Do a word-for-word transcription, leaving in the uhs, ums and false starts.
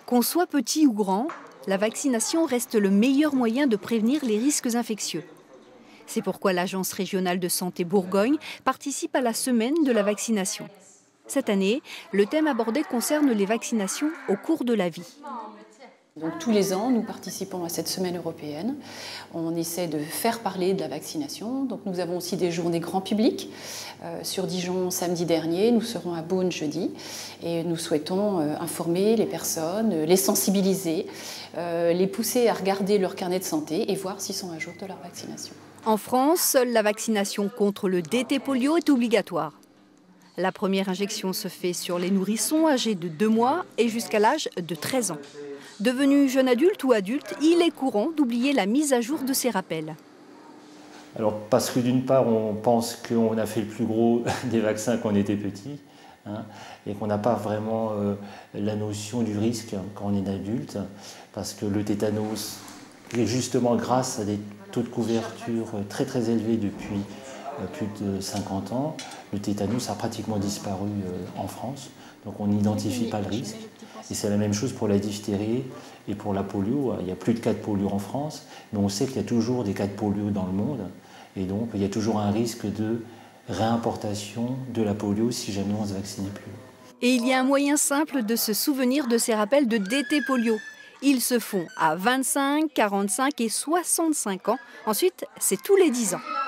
Qu'on soit petit ou grand, la vaccination reste le meilleur moyen de prévenir les risques infectieux. C'est pourquoi l'Agence régionale de santé Bourgogne participe à la semaine de la vaccination. Cette année, le thème abordé concerne les vaccinations au cours de la vie. Donc, tous les ans, nous participons à cette semaine européenne. On essaie de faire parler de la vaccination. Donc, nous avons aussi des journées grand public. Euh, sur Dijon, samedi dernier, nous serons à Beaune jeudi. Et nous souhaitons euh, informer les personnes, euh, les sensibiliser, euh, les pousser à regarder leur carnet de santé et voir s'ils sont à jour de leur vaccination. En France, seule la vaccination contre le D T polio est obligatoire. La première injection se fait sur les nourrissons âgés de deux mois et jusqu'à l'âge de treize ans. Devenu jeune adulte ou adulte, il est courant d'oublier la mise à jour de ces rappels. Alors parce que d'une part, on pense qu'on a fait le plus gros des vaccins quand on était petit, hein, et qu'on n'a pas vraiment euh, la notion du risque quand on est adulte, parce que le tétanos, est justement grâce à des taux de couverture très très élevés depuis euh, plus de cinquante ans, le tétanos a pratiquement disparu euh, en France, donc on n'identifie pas le risque. Et c'est la même chose pour la diphtérie et pour la polio. Il n'y a plus de cas de polio en France, mais on sait qu'il y a toujours des cas de polio dans le monde. Et donc, il y a toujours un risque de réimportation de la polio si jamais on ne se vaccine plus. Et il y a un moyen simple de se souvenir de ces rappels de D T polio. Ils se font à vingt-cinq, quarante-cinq et soixante-cinq ans. Ensuite, c'est tous les dix ans.